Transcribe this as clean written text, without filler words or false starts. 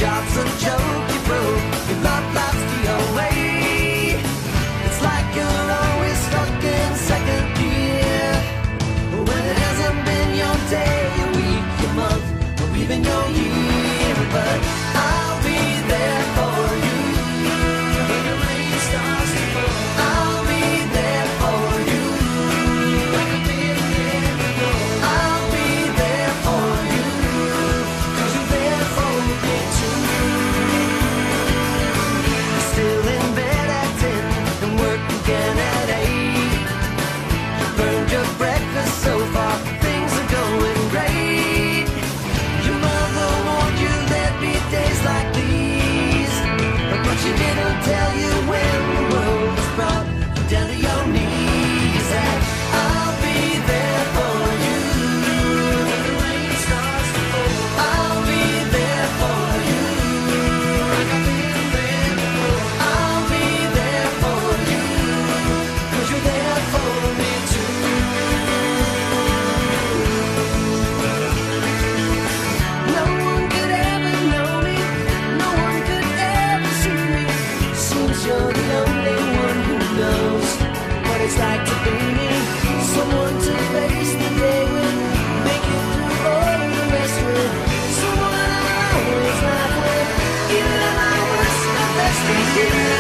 job's a joke, you broke, your love life's the away. It's like you're always stuck in second gear, when it hasn't been your day, your week, your month, or even your year. But I'll be there for you when the rain starts to fall. I'll be there for you like I've been there before. I'll be there for you 'cause you're there for me too. You're still in bed at 10 and work again at 8. You burned your breakfast so far, things are going great. Your mother warned you there'd be days like these, but she didn't tell you when the world was brought down to your knees. And I'll be there for you when the rain starts to fall. I'll be there for you like I've been there before. I'll be there for you 'cause you're there for me too. No one could ever know me, no one could ever see me. Seems you're the only one who knows what it's like to be me. Someone to face the day with, make it through all the rest with. Someone I always laugh with, even at my worst, my best days.